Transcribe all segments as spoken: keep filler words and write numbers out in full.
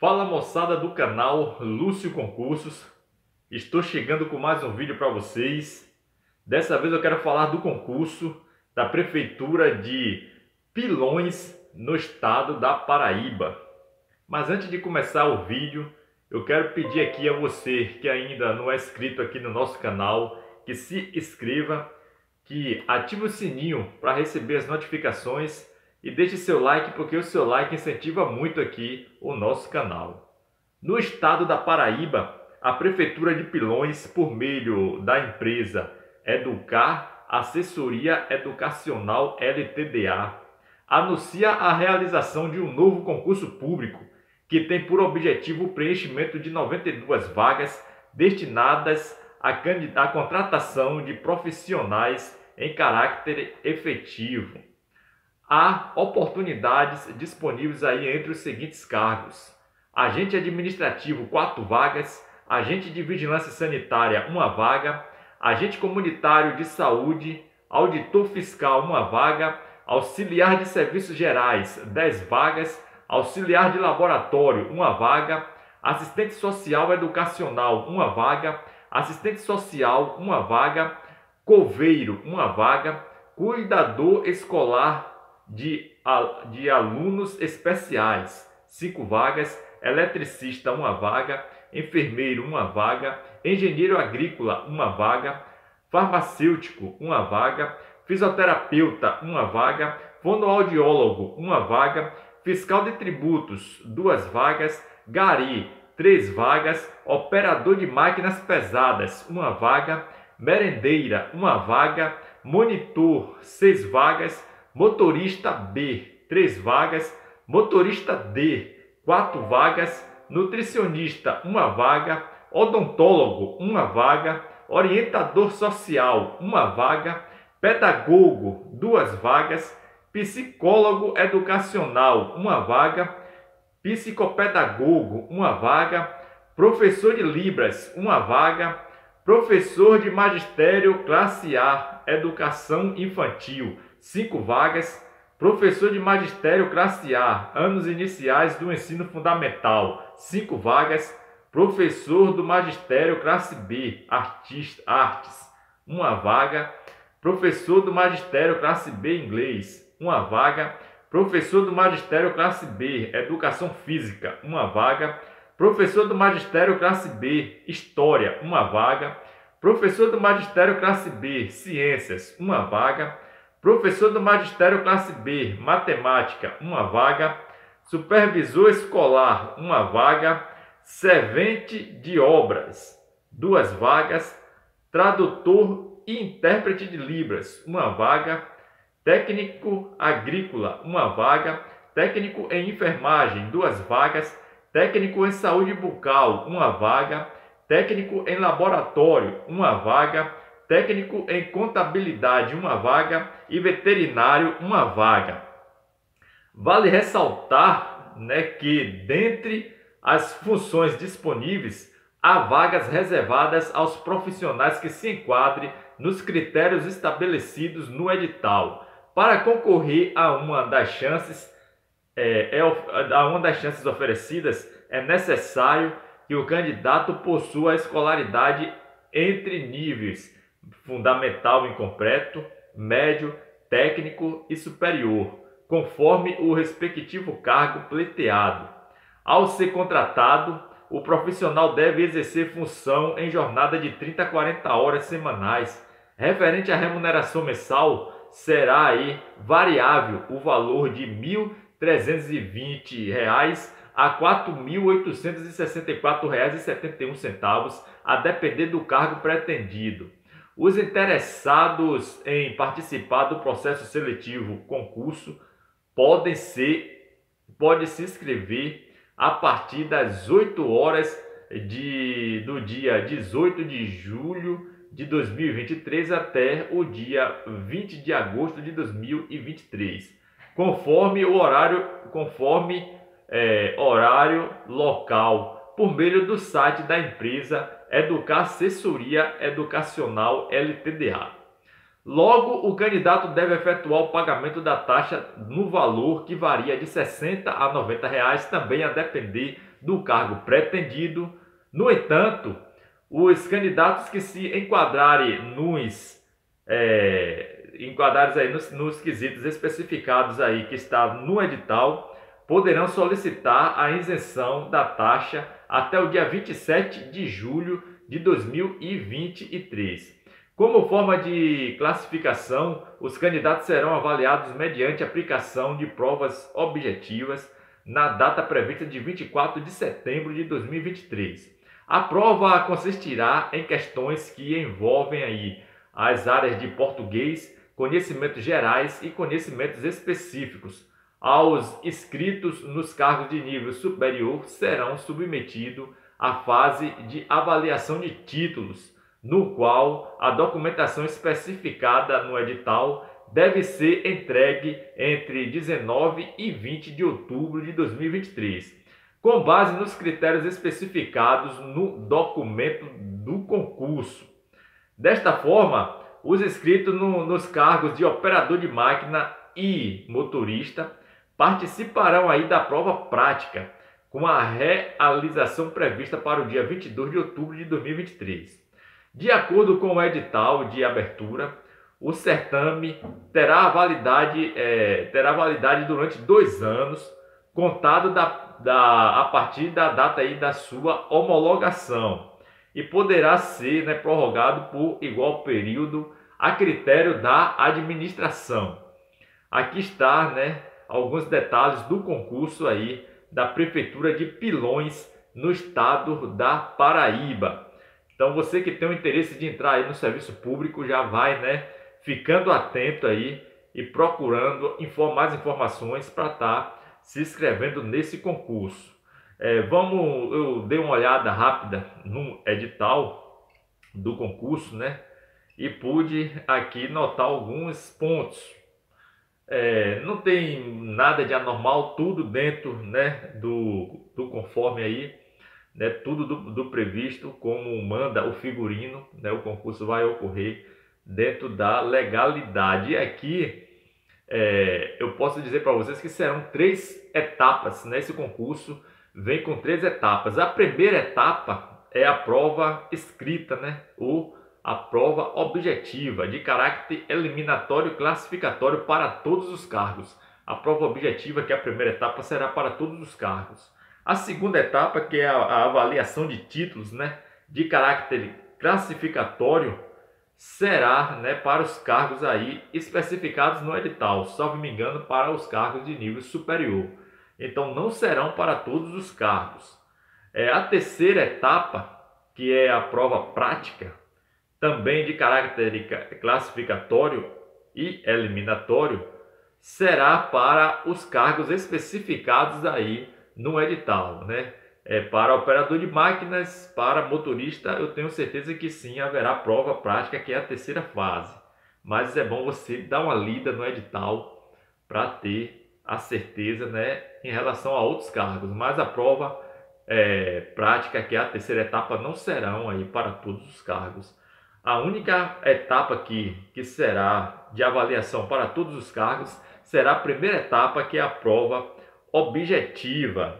Fala moçada do canal Lúcio Concursos, estou chegando com mais um vídeo para vocês. Dessa vez eu quero falar do concurso da Prefeitura de Pilões no estado da Paraíba. Mas antes de começar o vídeo, eu quero pedir aqui a você que ainda não é inscrito aqui no nosso canal, que se inscreva, que ative o sininho para receber as notificações e deixe seu like, porque o seu like incentiva muito aqui o nosso canal. No estado da Paraíba, a Prefeitura de Pilões, por meio da empresa Educar Assessoria Educacional L T D A, anuncia a realização de um novo concurso público que tem por objetivo o preenchimento de noventa e duas vagas destinadas à contratação de profissionais em caráter efetivo. Há oportunidades disponíveis aí entre os seguintes cargos: agente administrativo, quatro vagas; agente de vigilância sanitária, uma vaga; agente comunitário de saúde; auditor fiscal, uma vaga; auxiliar de serviços gerais, dez vagas; auxiliar de laboratório, uma vaga; assistente social educacional, uma vaga; assistente social, uma vaga; coveiro, uma vaga; cuidador escolar de, de alunos especiais, cinco vagas; eletricista, uma vaga; enfermeiro, uma vaga; engenheiro agrícola, uma vaga; farmacêutico, uma vaga; fisioterapeuta, uma vaga; fonoaudiólogo, uma vaga; fiscal de tributos, duas vagas; gari, três vagas; operador de máquinas pesadas, uma vaga; merendeira, uma vaga; monitor, seis vagas; motorista B, três vagas; motorista D, quatro vagas; nutricionista, uma vaga; odontólogo, uma vaga; orientador social, uma vaga; pedagogo, duas vagas; psicólogo educacional, uma vaga; psicopedagogo, uma vaga; professor de Libras, uma vaga; professor de magistério classe A, educação infantil, cinco vagas; professor de magistério classe A, anos iniciais do ensino fundamental, cinco vagas; professor do magistério classe B, artista, artes, uma vaga; professor do magistério classe B, inglês, uma vaga; professor do magistério classe B, educação física, uma vaga; professor do magistério classe B, história, uma vaga; professor do magistério classe B, ciências, uma vaga; professor do magistério classe B, matemática, uma vaga; supervisor escolar, uma vaga; servente de obras, duas vagas; tradutor e intérprete de Libras, uma vaga; técnico agrícola, uma vaga; técnico em enfermagem, duas vagas; técnico em saúde bucal, uma vaga; técnico em laboratório, uma vaga; técnico em contabilidade, uma vaga; e veterinário, uma vaga. Vale ressaltar, né, que dentre as funções disponíveis, há vagas reservadas aos profissionais que se enquadrem nos critérios estabelecidos no edital. Para concorrer a uma das chances, é, é, a uma das chances oferecidas, é necessário que o candidato possua a escolaridade entre níveis fundamental incompleto, médio, técnico e superior, conforme o respectivo cargo pleiteado. Ao ser contratado, o profissional deve exercer função em jornada de trinta a quarenta horas semanais. Referente à remuneração mensal, será aí variável o valor de mil trezentos e vinte reais a quatro mil oitocentos e sessenta e quatro reais e setenta e um centavos, a depender do cargo pretendido. Os interessados em participar do processo seletivo concurso podem ser, podem se inscrever a partir das oito horas de, do dia dezoito de julho de dois mil e vinte e três até o dia vinte de agosto de dois mil e vinte e três, conforme o horário, conforme é, horário local, por meio do site da empresa Educar Assessoria Educacional L T D A. Logo, o candidato deve efetuar o pagamento da taxa no valor que varia de sessenta a noventa reais, também a depender do cargo pretendido. No entanto, os candidatos que se enquadrarem nos é, enquadrados aí nos, nos quesitos especificados aí que está no edital, poderão solicitar a isenção da taxa até o dia vinte e sete de julho de dois mil e vinte e três. Como forma de classificação, os candidatos serão avaliados mediante aplicação de provas objetivas na data prevista de vinte e quatro de setembro de dois mil e vinte e três. A prova consistirá em questões que envolvem aí as áreas de português, conhecimentos gerais e conhecimentos específicos. Aos inscritos nos cargos de nível superior serão submetidos à fase de avaliação de títulos, no qual a documentação especificada no edital deve ser entregue entre dezenove e vinte de outubro de dois mil e vinte e três, com base nos critérios especificados no documento do concurso. Desta forma, os inscritos no, nos cargos de operador de máquina e motorista participarão aí da prova prática, com a realização prevista para o dia vinte e dois de outubro de dois mil e vinte e três. De acordo com o edital de abertura, o certame terá validade, é, terá validade durante dois anos, contado da, da, a partir da data aí da sua homologação, e poderá ser, né, prorrogado por igual período a critério da administração. Aqui está, né, alguns detalhes do concurso aí da Prefeitura de Pilões, no estado da Paraíba. Então você que tem o interesse de entrar aí no serviço público já vai, né, ficando atento aí e procurando mais informações para estar se inscrevendo nesse concurso. É, vamos, eu dei uma olhada rápida no edital do concurso, né, e pude aqui notar alguns pontos. É, não tem nada de anormal, tudo dentro, né, do, do conforme aí, né, tudo do, do previsto, como manda o figurino, né, o concurso vai ocorrer dentro da legalidade. E aqui é, eu posso dizer para vocês que serão três etapas nesse concurso, vem com três etapas. A primeira etapa é a prova escrita, né, ou a prova objetiva, de caráter eliminatório classificatório para todos os cargos. A prova objetiva, que é a primeira etapa, será para todos os cargos. A segunda etapa, que é a, a avaliação de títulos, né, de caráter classificatório, será, né, para os cargos aí especificados no edital, salvo me engano, para os cargos de nível superior. Então não serão para todos os cargos. É, a terceira etapa, que é a prova prática, também de caráter classificatório e eliminatório, será para os cargos especificados aí no edital, né? É, para operador de máquinas, para motorista, eu tenho certeza que sim, haverá prova prática, que é a terceira fase. Mas é bom você dar uma lida no edital para ter a certeza, né, em relação a outros cargos. Mas a prova é, prática, que é a terceira etapa, não serão aí para todos os cargos. A única etapa aqui que será de avaliação para todos os cargos será a primeira etapa, que é a prova objetiva.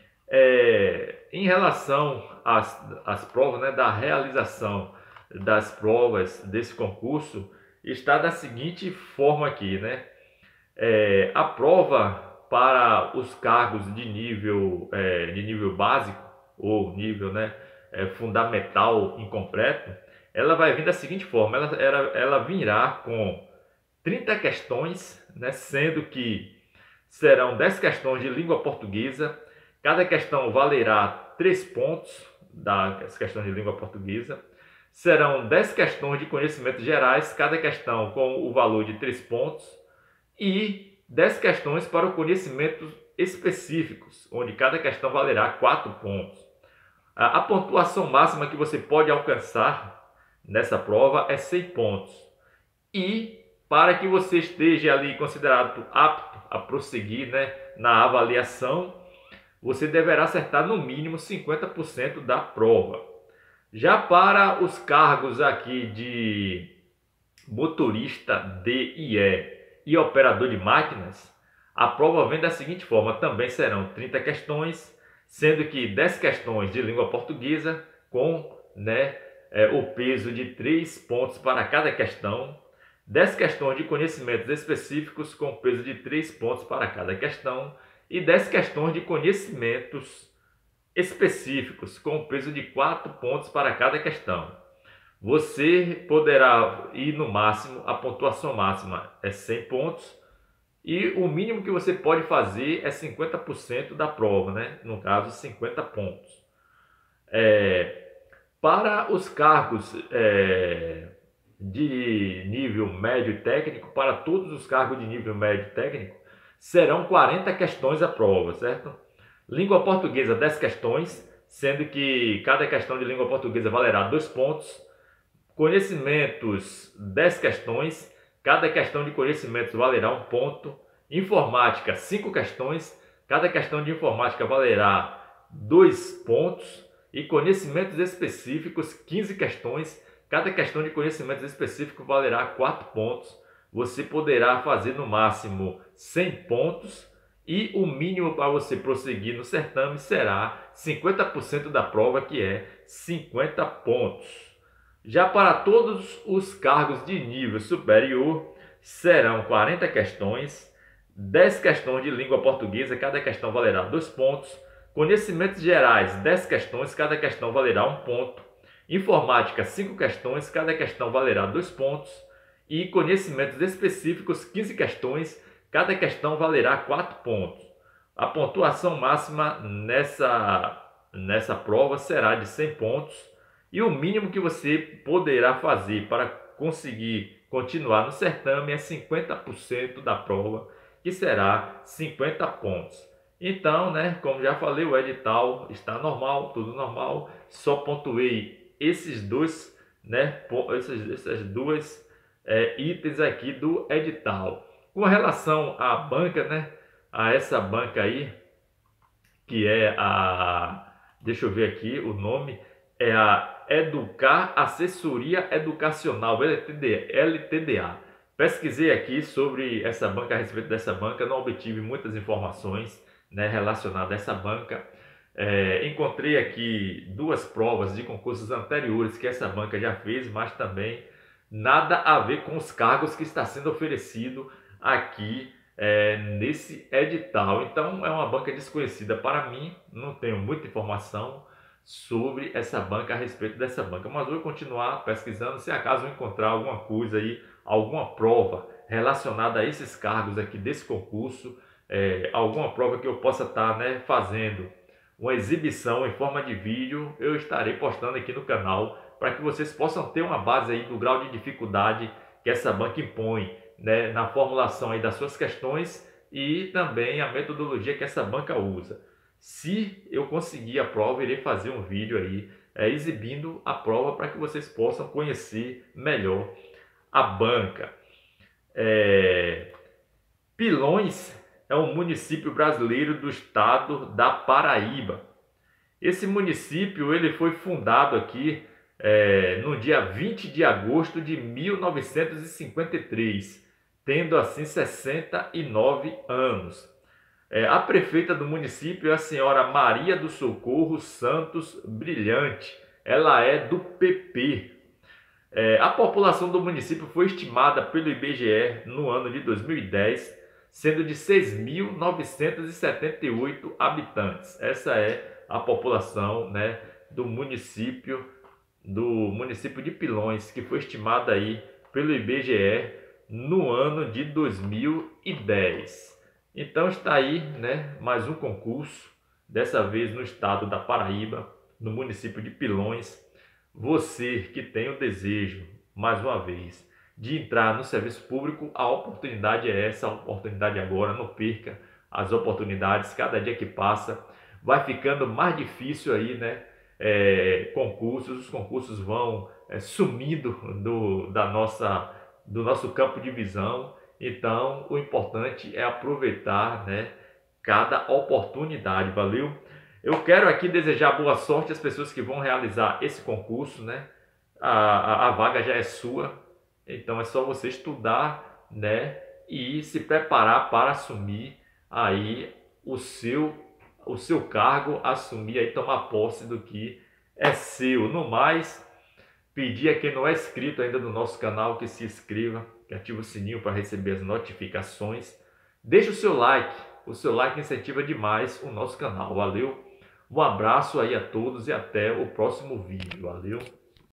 É, em relação às, às provas, né, da realização das provas desse concurso, está da seguinte forma aqui, né? É, a prova para os cargos de nível, é, de nível básico ou nível, né, é, fundamental incompleto, ela vai vir da seguinte forma: ela, ela, ela virá com trinta questões, né, sendo que serão dez questões de língua portuguesa. Cada questão valerá três pontos das questões de língua portuguesa. Serão dez questões de conhecimentos gerais, cada questão com o valor de três pontos. E dez questões para o conhecimentos específicos, onde cada questão valerá quatro pontos. A, a pontuação máxima que você pode alcançar nessa prova é cem pontos. E para que você esteja ali considerado apto a prosseguir, né, na avaliação, você deverá acertar no mínimo cinquenta por cento da prova. Já para os cargos aqui de motorista D e E e operador de máquinas, a prova vem da seguinte forma: também serão trinta questões, sendo que dez questões de língua portuguesa com, né, é, o peso de três pontos para cada questão, dez questões de conhecimentos específicos com peso de três pontos para cada questão e dez questões de conhecimentos específicos com peso de quatro pontos para cada questão. Você poderá ir no máximo, a pontuação máxima é cem pontos e o mínimo que você pode fazer é cinquenta por cento da prova, né? No caso, cinquenta pontos. É, para os cargos é, de nível médio técnico, para todos os cargos de nível médio técnico, serão quarenta questões a prova, certo? Língua portuguesa, dez questões, sendo que cada questão de língua portuguesa valerá dois pontos. Conhecimentos, dez questões, cada questão de conhecimentos valerá um ponto. Informática, cinco questões, cada questão de informática valerá dois pontos. E conhecimentos específicos, quinze questões, cada questão de conhecimentos específicos valerá quatro pontos. Você poderá fazer no máximo cem pontos e o mínimo para você prosseguir no certame será cinquenta por cento da prova, que é cinquenta pontos. Já para todos os cargos de nível superior, serão quarenta questões, dez questões de língua portuguesa, cada questão valerá dois pontos. Conhecimentos gerais, dez questões, cada questão valerá um ponto. Informática, cinco questões, cada questão valerá dois pontos. E conhecimentos específicos, quinze questões, cada questão valerá quatro pontos. A pontuação máxima nessa, nessa prova será de cem pontos. E o mínimo que você poderá fazer para conseguir continuar no certame é cinquenta por cento da prova, que será cinquenta pontos. Então, né, como já falei, o edital está normal, tudo normal. Só pontuei esses dois, né, esses, esses dois é, itens aqui do edital. Com relação à banca, né, a essa banca aí, que é a, deixa eu ver aqui o nome, é a Educar Assessoria Educacional, L T D A. Pesquisei aqui sobre essa banca, a respeito dessa banca, não obtive muitas informações, né, relacionadas a essa banca. É, encontrei aqui duas provas de concursos anteriores que essa banca já fez, mas também nada a ver com os cargos que está sendo oferecido aqui é, nesse edital. Então é uma banca desconhecida para mim, não tenho muita informação sobre essa banca, a respeito dessa banca, mas vou continuar pesquisando. Se acaso eu encontrar alguma coisa aí, alguma prova relacionada a esses cargos aqui desse concurso, é, alguma prova que eu possa estar, né, fazendo uma exibição em forma de vídeo, eu estarei postando aqui no canal para que vocês possam ter uma base aí do grau de dificuldade que essa banca impõe, né, na formulação aí das suas questões e também a metodologia que essa banca usa. Se eu conseguir a prova, irei fazer um vídeo aí é, exibindo a prova para que vocês possam conhecer melhor a banca. É... Pilões é um município brasileiro do estado da Paraíba. Esse município ele foi fundado aqui é, no dia vinte de agosto de mil novecentos e cinquenta e três, tendo assim sessenta e nove anos. É, a prefeita do município é a senhora Maria do Socorro Santos Brilhante. Ela é do P P. É, a população do município foi estimada pelo I B G E no ano de dois mil e dez, sendo de seis mil novecentos e setenta e oito habitantes. Essa é a população, né, do município do município de Pilões, que foi estimada aí pelo I B G E no ano de dois mil e dez. Então está aí, né, mais um concurso, dessa vez no estado da Paraíba, no município de Pilões. Você que tem o desejo, mais uma vez, de entrar no serviço público, a oportunidade é essa, a oportunidade agora, não perca as oportunidades. Cada dia que passa vai ficando mais difícil aí, né, é, concursos, os concursos vão é, sumindo do, da nossa, do nosso campo de visão. Então, o importante é aproveitar, né, cada oportunidade, valeu? Eu quero aqui desejar boa sorte às pessoas que vão realizar esse concurso, né? A, a, a vaga já é sua, Então é só você estudar, né, e se preparar para assumir aí o seu o seu cargo, assumir aí, tomar posse do que é seu. No mais, pedir a quem não é inscrito ainda no nosso canal que se inscreva, que ative o sininho para receber as notificações. Deixe o seu like, o seu like incentiva demais o nosso canal. Valeu, um abraço aí a todos e até o próximo vídeo. Valeu.